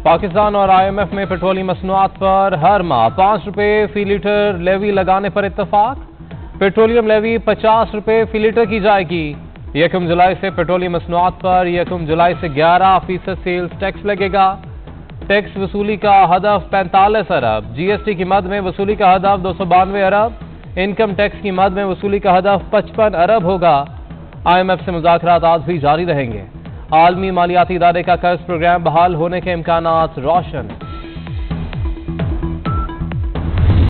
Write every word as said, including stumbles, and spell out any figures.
پاکستان اور I M F میں petroleum مصنوعات پر ہر ماہ پانچ روپے فی لیٹر لیوی لگانے پر اتفاق۔ پیٹرولیم لیوی پچاس روپے فی لیٹر کی جائے گی۔ یکم جولائی سے پیٹرولیم مصنوعات پر یکم جولائی سے گیارہ فیصد سیلز ٹیکس لگے گا۔ ٹیکس وصولی کا ہدف پینتالیس ارب، جی ایس ٹی کی مد میں وصولی کا ہدف دو سو بانوے ارب، انکم ٹیکس کی مد میں وصولی کا ہدف پچپن ارب ہوگا۔ آئی ایم ایف سے مذاکرات آج بھی جاری رہیں گے۔ عالمی مالیاتی ادارے کا قرض پروگرام بحال ہونے کے امکانات روشن۔